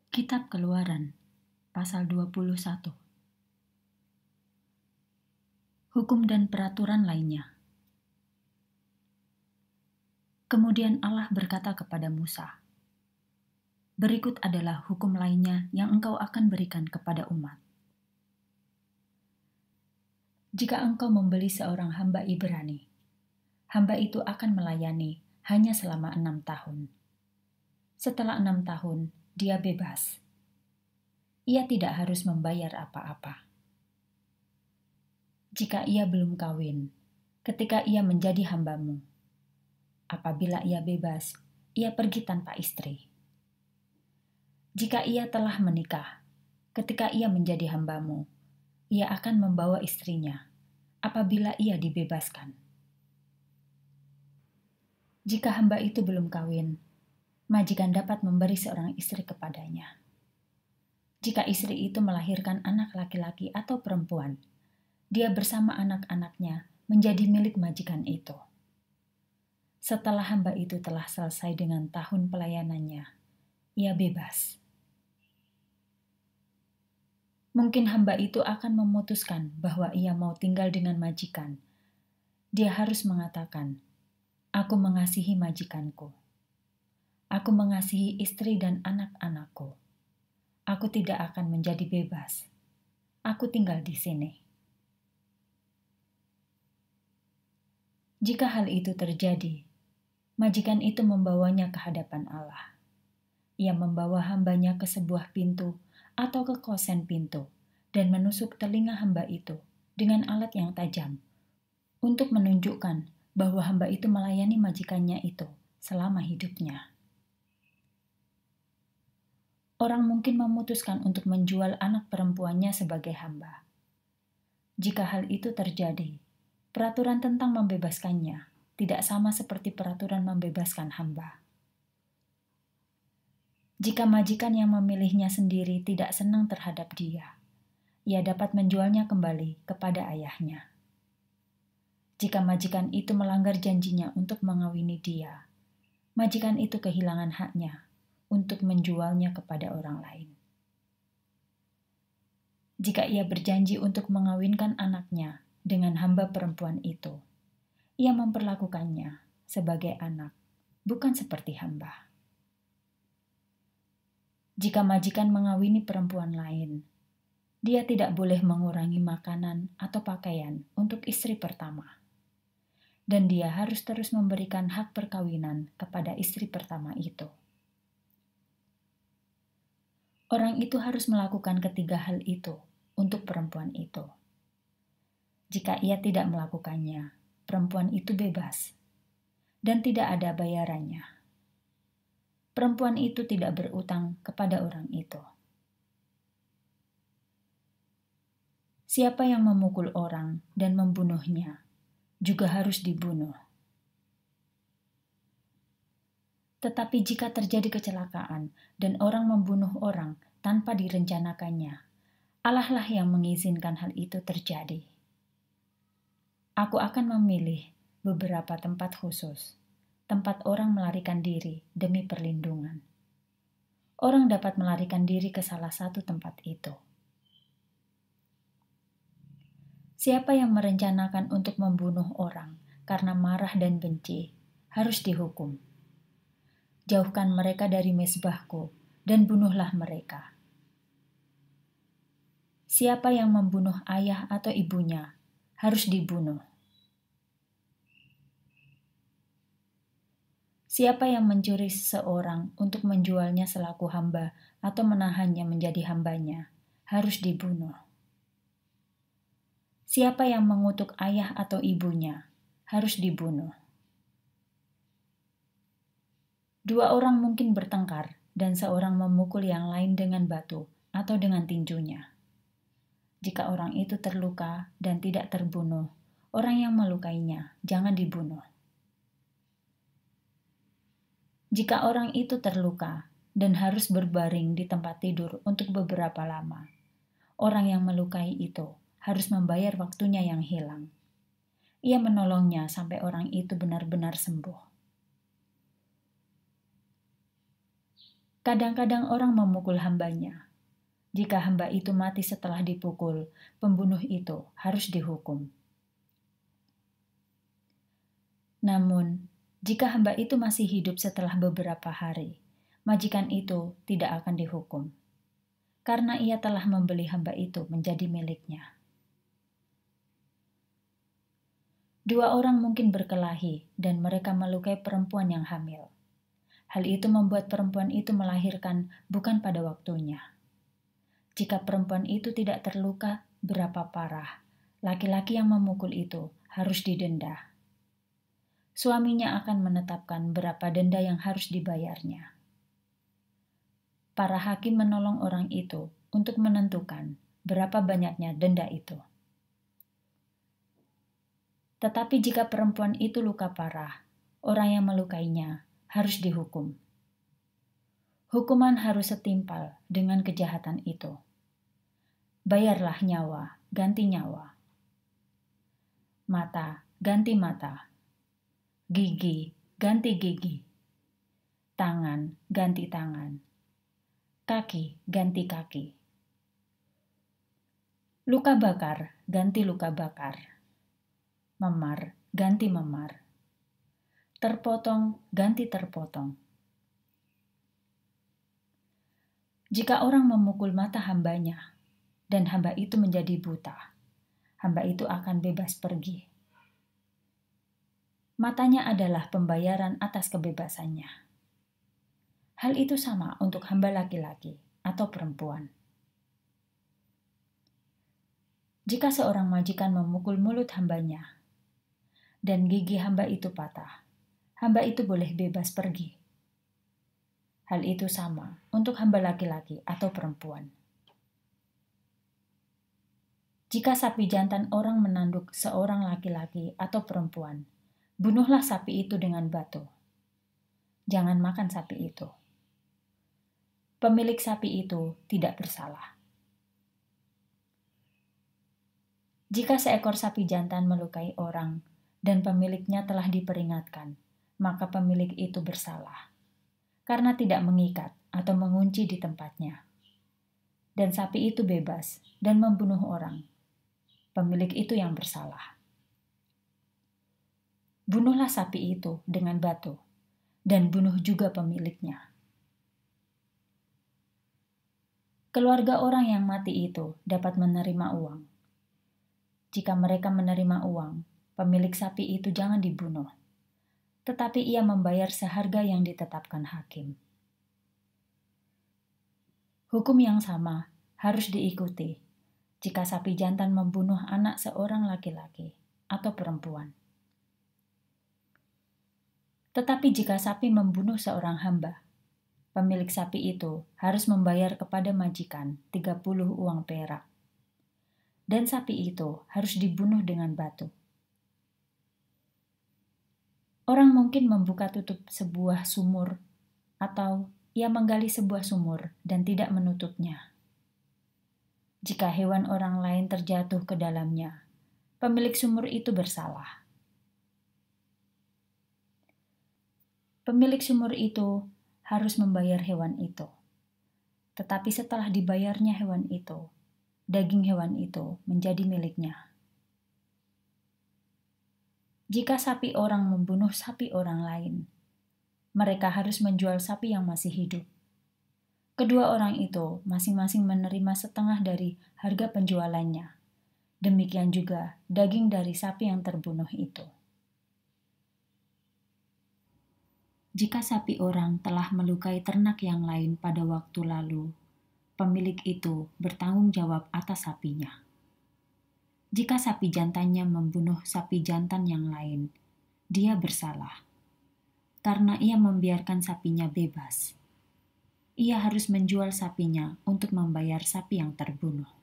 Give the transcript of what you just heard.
Kitab Keluaran, pasal 21. Hukum dan peraturan lainnya. Kemudian Allah berkata kepada Musa, "Berikut adalah hukum lainnya yang engkau akan berikan kepada umat. Jika engkau membeli seorang hamba Ibrani, hamba itu akan melayani hanya selama 6 tahun. Setelah 6 tahun, dia bebas. Ia tidak harus membayar apa-apa. Jika ia belum kawin, ketika ia menjadi hambamu, apabila ia bebas, ia pergi tanpa istri. Jika ia telah menikah, ketika ia menjadi hambamu, ia akan membawa istrinya apabila ia dibebaskan. Jika hamba itu belum kawin, majikan dapat memberi seorang istri kepadanya. Jika istri itu melahirkan anak laki-laki atau perempuan, dia bersama anak-anaknya menjadi milik majikan itu. Setelah hamba itu telah selesai dengan tahun pelayanannya, ia bebas. Mungkin hamba itu akan memutuskan bahwa ia mau tinggal dengan majikan. Dia harus mengatakan, "Aku mengasihi majikanku. Aku mengasihi istri dan anak-anakku. Aku tidak akan menjadi bebas. Aku tinggal di sini." Jika hal itu terjadi, majikan itu membawanya ke hadapan Allah. Ia membawa hambanya ke sebuah pintu atau ke kosen pintu dan menusuk telinga hamba itu dengan alat yang tajam untuk menunjukkan bahwa hamba itu melayani majikannya itu selama hidupnya. Orang mungkin memutuskan untuk menjual anak perempuannya sebagai hamba. Jika hal itu terjadi, peraturan tentang membebaskannya tidak sama seperti peraturan membebaskan hamba. Jika majikan yang memilihnya sendiri tidak senang terhadap dia, ia dapat menjualnya kembali kepada ayahnya. Jika majikan itu melanggar janjinya untuk mengawini dia, majikan itu kehilangan haknya untuk menjualnya kepada orang lain. Jika ia berjanji untuk mengawinkan anaknya dengan hamba perempuan itu, ia memperlakukannya sebagai anak, bukan seperti hamba. Jika majikan mengawini perempuan lain, dia tidak boleh mengurangi makanan atau pakaian untuk istri pertama. Dan dia harus terus memberikan hak perkawinan kepada istri pertama itu. Orang itu harus melakukan ketiga hal itu untuk perempuan itu. Jika ia tidak melakukannya, perempuan itu bebas dan tidak ada bayarannya. Perempuan itu tidak berutang kepada orang itu. Siapa yang memukul orang dan membunuhnya juga harus dibunuh. Tetapi jika terjadi kecelakaan dan orang membunuh orang tanpa direncanakannya, Allah lah yang mengizinkan hal itu terjadi. Aku akan memilih beberapa tempat khusus, tempat orang melarikan diri demi perlindungan. Orang dapat melarikan diri ke salah satu tempat itu. Siapa yang merencanakan untuk membunuh orang karena marah dan benci, harus dihukum. Jauhkan mereka dari mezbahku dan bunuhlah mereka. Siapa yang membunuh ayah atau ibunya, harus dibunuh. Siapa yang mencuri seseorang untuk menjualnya selaku hamba atau menahannya menjadi hambanya, harus dibunuh. Siapa yang mengutuk ayah atau ibunya, harus dibunuh. Dua orang mungkin bertengkar dan seorang memukul yang lain dengan batu atau dengan tinjunya. Jika orang itu terluka dan tidak terbunuh, orang yang melukainya jangan dibunuh. Jika orang itu terluka dan harus berbaring di tempat tidur untuk beberapa lama, orang yang melukai itu harus membayar waktunya yang hilang. Ia menolongnya sampai orang itu benar-benar sembuh. Kadang-kadang orang memukul hambanya. Jika hamba itu mati setelah dipukul, pembunuh itu harus dihukum. Namun, jika hamba itu masih hidup setelah beberapa hari, majikan itu tidak akan dihukum, karena ia telah membeli hamba itu menjadi miliknya. Dua orang mungkin berkelahi dan mereka melukai perempuan yang hamil. Hal itu membuat perempuan itu melahirkan bukan pada waktunya. Jika perempuan itu tidak terluka berapa parah, laki-laki yang memukul itu harus didenda. Suaminya akan menetapkan berapa denda yang harus dibayarnya. Para hakim menolong orang itu untuk menentukan berapa banyaknya denda itu. Tetapi jika perempuan itu luka parah, orang yang melukainya harus dihukum. Hukuman harus setimpal dengan kejahatan itu. Bayarlah nyawa, ganti nyawa. Mata, ganti mata. Gigi, ganti gigi. Tangan, ganti tangan. Kaki, ganti kaki. Luka bakar, ganti luka bakar. Memar, ganti memar. Terpotong, ganti terpotong. Jika orang memukul mata hambanya, dan hamba itu menjadi buta, hamba itu akan bebas pergi. Matanya adalah pembayaran atas kebebasannya. Hal itu sama untuk hamba laki-laki atau perempuan. Jika seorang majikan memukul mulut hambanya, dan gigi hamba itu patah, hamba itu boleh bebas pergi. Hal itu sama untuk hamba laki-laki atau perempuan. Jika sapi jantan orang menanduk seorang laki-laki atau perempuan, bunuhlah sapi itu dengan batu. Jangan makan sapi itu. Pemilik sapi itu tidak bersalah. Jika seekor sapi jantan melukai orang dan pemiliknya telah diperingatkan, maka pemilik itu bersalah karena tidak mengikat atau mengunci di tempatnya. Dan sapi itu bebas dan membunuh orang. Pemilik itu yang bersalah. Bunuhlah sapi itu dengan batu dan bunuh juga pemiliknya. Keluarga orang yang mati itu dapat menerima uang. Jika mereka menerima uang, pemilik sapi itu jangan dibunuh, tetapi ia membayar seharga yang ditetapkan hakim. Hukum yang sama harus diikuti jika sapi jantan membunuh anak seorang laki-laki atau perempuan. Tetapi jika sapi membunuh seorang hamba, pemilik sapi itu harus membayar kepada majikan 30 uang perak. Dan sapi itu harus dibunuh dengan batu. Orang mungkin membuka tutup sebuah sumur atau ia menggali sebuah sumur dan tidak menutupnya. Jika hewan orang lain terjatuh ke dalamnya, pemilik sumur itu bersalah. Pemilik sumur itu harus membayar hewan itu. Tetapi setelah dibayarnya hewan itu, daging hewan itu menjadi miliknya. Jika sapi orang membunuh sapi orang lain, mereka harus menjual sapi yang masih hidup. Kedua orang itu masing-masing menerima setengah dari harga penjualannya. Demikian juga daging dari sapi yang terbunuh itu. Jika sapi orang telah melukai ternak yang lain pada waktu lalu, pemilik itu bertanggung jawab atas sapinya. Jika sapi jantannya membunuh sapi jantan yang lain, dia bersalah. Karena ia membiarkan sapinya bebas. Ia harus menjual sapinya untuk membayar sapi yang terbunuh.